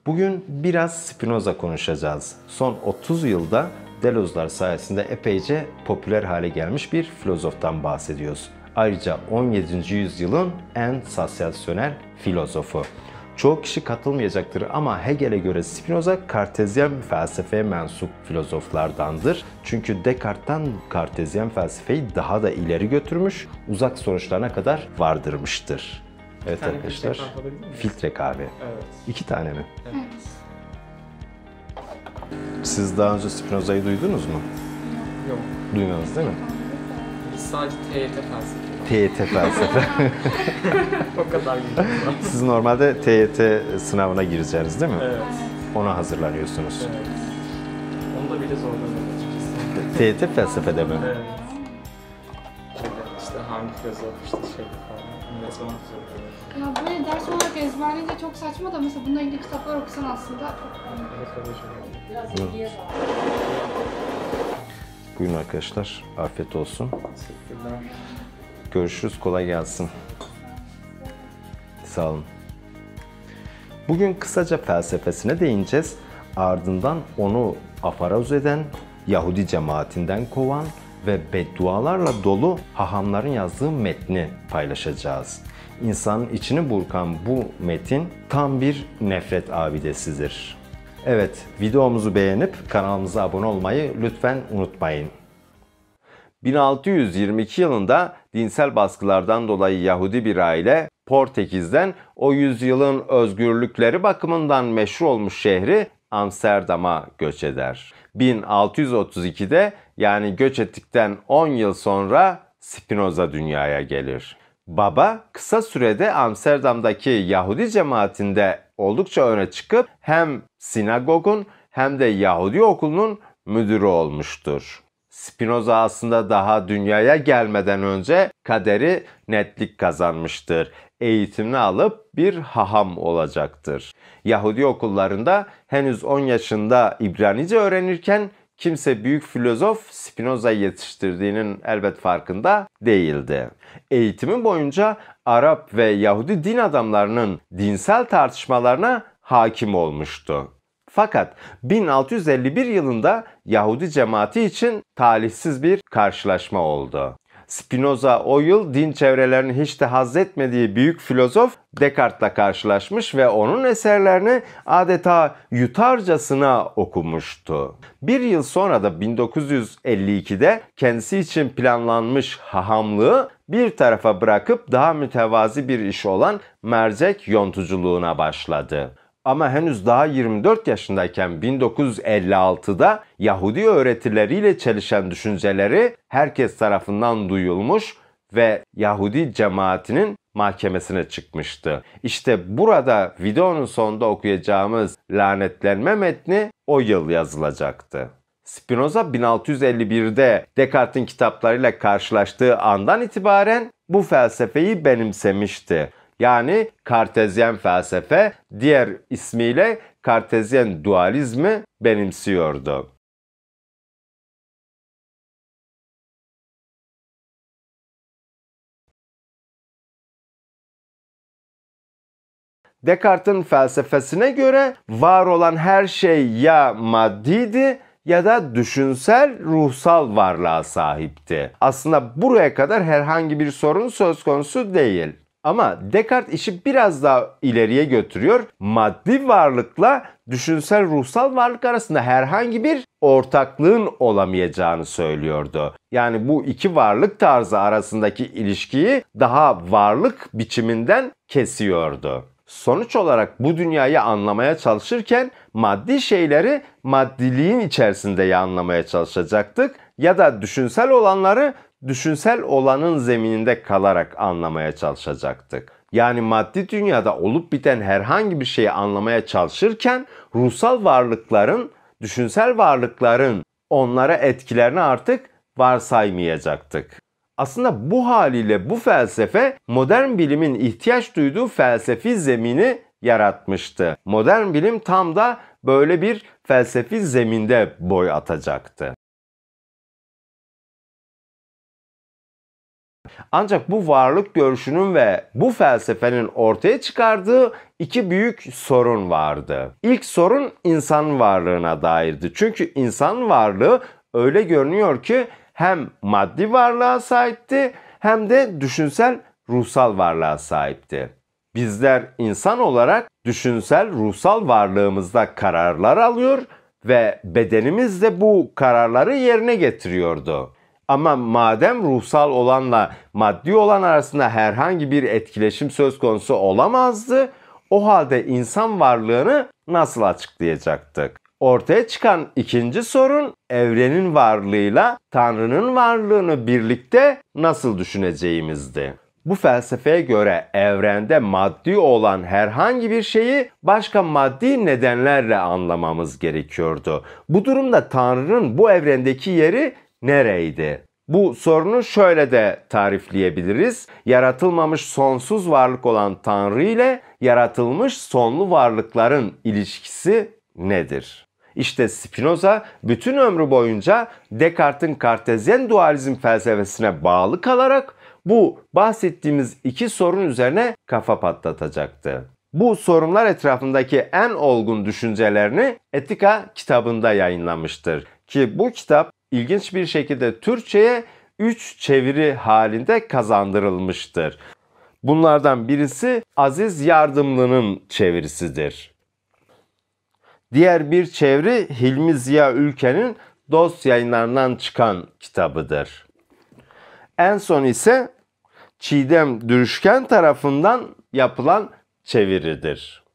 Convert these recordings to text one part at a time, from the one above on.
Bugün biraz Spinoza konuşacağız. Son 30 yılda Deleuze'lar sayesinde epeyce popüler hale gelmiş bir filozoftan bahsediyoruz. Ayrıca 17. yüzyılın en sansasyonel filozofu. Çoğu kişi katılmayacaktır ama Hegel'e göre Spinoza Kartezyen felsefeye mensup filozoflardandır. Çünkü Descartes'ten Kartezyen felsefeyi daha da ileri götürmüş, uzak sonuçlarına kadar vardırmıştır. Evet arkadaşlar, filtre kahve. Evet. 2 tane mi? Evet. Siz daha önce Spinoza'yı duydunuz mu? Yok. Duymadınız değil mi? Biz sadece TYT felsefe. TYT felsefe. O kadar bilmiyorum. Siz normalde TYT sınavına gireceksiniz değil mi? Evet. Ona hazırlanıyorsunuz. Evet. Onda bile zorlanıyorum açıkçası. TYT felsefede mi? Evet. İşte hangi filozof işte şey falan. Ne zaman zorlanıyorum. Ya böyle ders olarak ezberleyince çok saçma da mesela bununla ilgili kitaplar okusan aslında Buyurun arkadaşlar. Afiyet olsun. Teşekkürler. Görüşürüz. Kolay gelsin. Sağ olun. Bugün kısaca felsefesine değineceğiz. Ardından onu afaroz eden, Yahudi cemaatinden kovan ve beddualarla dolu hahamların yazdığı metni paylaşacağız. İnsanın içini burkan bu metin tam bir nefret abidesidir. Evet, videomuzu beğenip kanalımıza abone olmayı lütfen unutmayın. 1622 yılında dinsel baskılardan dolayı Yahudi bir aile Portekiz'den o yüzyılın özgürlükleri bakımından meşhur olmuş şehri Amsterdam'a göç eder. 1632'de yani göç ettikten 10 yıl sonra Spinoza dünyaya gelir. Baba kısa sürede Amsterdam'daki Yahudi cemaatinde oldukça öne çıkıp hem sinagogun hem de Yahudi okulunun müdürü olmuştur. Spinoza aslında daha dünyaya gelmeden önce kaderi netlik kazanmıştır. Eğitimini alıp bir haham olacaktır. Yahudi okullarında henüz 10 yaşında İbranice öğrenirken kimse büyük filozof Spinoza'yı yetiştirdiğinin elbet farkında değildi. Eğitimi boyunca Arap ve Yahudi din adamlarının dinsel tartışmalarına hakim olmuştu. Fakat 1651 yılında Yahudi cemaati için talihsiz bir karşılaşma oldu. Spinoza o yıl din çevrelerinin hiç de haz etmediği büyük filozof Descartes'la karşılaşmış ve onun eserlerini adeta yutarcasına okumuştu. Bir yıl sonra da 1952'de kendisi için planlanmış hahamlığı bir tarafa bırakıp daha mütevazi bir iş olan mercek yontuculuğuna başladı. Ama henüz daha 24 yaşındayken 1956'da Yahudi öğretileriyle çelişen düşünceleri herkes tarafından duyulmuş ve Yahudi cemaatinin mahkemesine çıkmıştı. İşte burada videonun sonunda okuyacağımız lanetlenme metni o yıl yazılacaktı. Spinoza 1651'de Descartes'in kitaplarıyla karşılaştığı andan itibaren bu felsefeyi benimsemişti. Yani Kartezyen felsefe, diğer ismiyle Kartezyen dualizmi benimsiyordu. Descartes'in felsefesine göre var olan her şey ya maddiydi ya da düşünsel, ruhsal varlığa sahipti. Aslında buraya kadar herhangi bir sorun söz konusu değil. Ama Descartes işi biraz daha ileriye götürüyor. Maddi varlıkla düşünsel ruhsal varlık arasında herhangi bir ortaklığın olamayacağını söylüyordu. Yani bu iki varlık tarzı arasındaki ilişkiyi daha varlık biçiminden kesiyordu. Sonuç olarak bu dünyayı anlamaya çalışırken maddi şeyleri maddiliğin içerisinde anlamaya çalışacaktık ya da düşünsel olanları düşünsel olanın zemininde kalarak anlamaya çalışacaktık. Yani maddi dünyada olup biten herhangi bir şeyi anlamaya çalışırken ruhsal varlıkların, düşünsel varlıkların onlara etkilerini artık varsaymayacaktık. Aslında bu haliyle bu felsefe modern bilimin ihtiyaç duyduğu felsefi zemini yaratmıştı. Modern bilim tam da böyle bir felsefi zeminde boy atacaktı. Ancak bu varlık görüşünün ve bu felsefenin ortaya çıkardığı iki büyük sorun vardı. İlk sorun insan varlığına dairdi. Çünkü insan varlığı öyle görünüyor ki hem maddi varlığa sahipti hem de düşünsel, ruhsal varlığa sahipti. Bizler insan olarak düşünsel, ruhsal varlığımızda kararlar alıyor ve bedenimiz de bu kararları yerine getiriyordu. Ama madem ruhsal olanla maddi olan arasında herhangi bir etkileşim söz konusu olamazdı, o halde insan varlığını nasıl açıklayacaktık? Ortaya çıkan ikinci sorun, evrenin varlığıyla Tanrı'nın varlığını birlikte nasıl düşüneceğimizdi. Bu felsefeye göre evrende maddi olan herhangi bir şeyi başka maddi nedenlerle anlamamız gerekiyordu. Bu durumda Tanrı'nın bu evrendeki yeri nereydi? Bu sorunu şöyle de tarifleyebiliriz. Yaratılmamış sonsuz varlık olan Tanrı ile yaratılmış sonlu varlıkların ilişkisi nedir? İşte Spinoza bütün ömrü boyunca Descartes'in Kartezyen dualizm felsefesine bağlı kalarak bu bahsettiğimiz iki sorun üzerine kafa patlatacaktı. Bu sorunlar etrafındaki en olgun düşüncelerini Etika kitabında yayınlamıştır. Ki bu kitap ilginç bir şekilde Türkçe'ye 3 çeviri halinde kazandırılmıştır. Bunlardan birisi Aziz Yardımlı'nın çevirisidir. Diğer bir çeviri Hilmi Ziya Ülken'in Dost yayınlarından çıkan kitabıdır. En son ise Çiğdem Dürüşken tarafından yapılan çeviridir.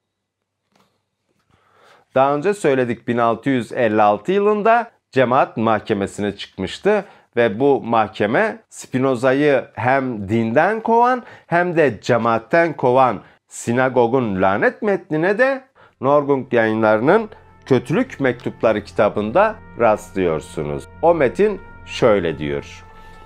Daha önce söyledik, 1656 yılında Cemaat Mahkemesi'ne çıkmıştı ve bu mahkeme Spinoza'yı hem dinden kovan hem de cemaatten kovan sinagogun lanet metnine de Norgung Yayınları'nın Kötülük Mektupları kitabında rastlıyorsunuz. O metin şöyle diyor: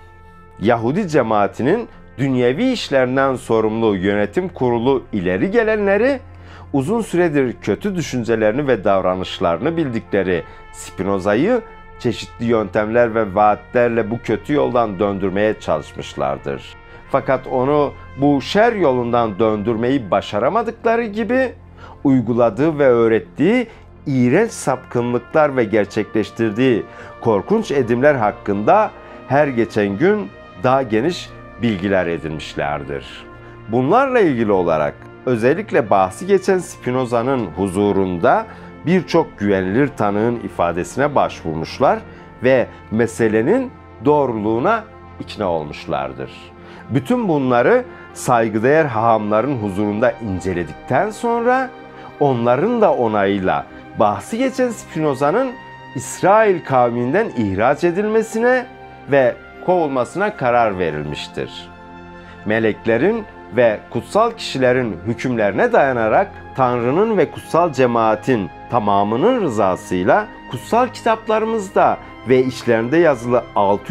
Yahudi cemaatinin dünyevi işlerinden sorumlu yönetim kurulu ileri gelenleri, uzun süredir kötü düşüncelerini ve davranışlarını bildikleri Spinoza'yı çeşitli yöntemler ve vaatlerle bu kötü yoldan döndürmeye çalışmışlardır. Fakat onu bu şer yolundan döndürmeyi başaramadıkları gibi uyguladığı ve öğrettiği iğrenç sapkınlıklar ve gerçekleştirdiği korkunç edimler hakkında her geçen gün daha geniş bilgiler edinmişlerdir. Bunlarla ilgili olarak özellikle bahsi geçen Spinoza'nın huzurunda birçok güvenilir tanığın ifadesine başvurmuşlar ve meselenin doğruluğuna ikna olmuşlardır. Bütün bunları saygıdeğer hahamların huzurunda inceledikten sonra onların da onayıyla bahsi geçen Spinoza'nın İsrail kavminden ihraç edilmesine ve kovulmasına karar verilmiştir. Meleklerin ve kutsal kişilerin hükümlerine dayanarak Tanrı'nın ve kutsal cemaatin tamamının rızasıyla kutsal kitaplarımızda ve içlerinde yazılı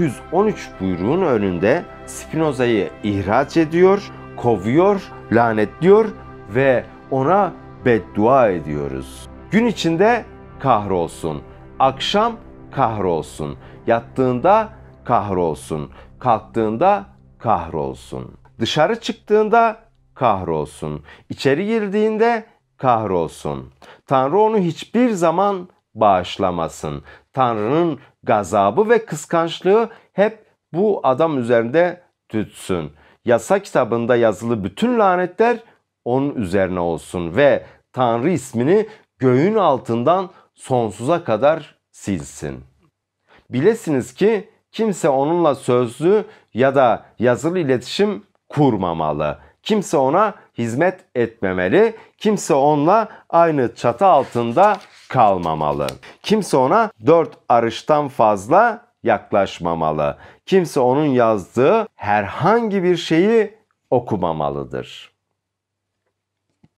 613 buyruğun önünde Spinoza'yı ihraç ediyor, kovuyor, lanetliyor ve ona beddua ediyoruz. Gün içinde kahrolsun, akşam kahrolsun, yattığında kahrolsun, kalktığında kahrolsun. Dışarı çıktığında kahrolsun, içeri girdiğinde kahrolsun. Tanrı onu hiçbir zaman bağışlamasın. Tanrı'nın gazabı ve kıskançlığı hep bu adam üzerinde tütsün. Yasa kitabında yazılı bütün lanetler onun üzerine olsun ve Tanrı ismini göğün altından sonsuza kadar silsin. Bilesiniz ki kimse onunla sözlü ya da yazılı iletişim kurmamalı. Kimse ona hizmet etmemeli. Kimse onunla aynı çatı altında kalmamalı. Kimse ona 4 arıştan fazla yaklaşmamalı. Kimse onun yazdığı herhangi bir şeyi okumamalıdır.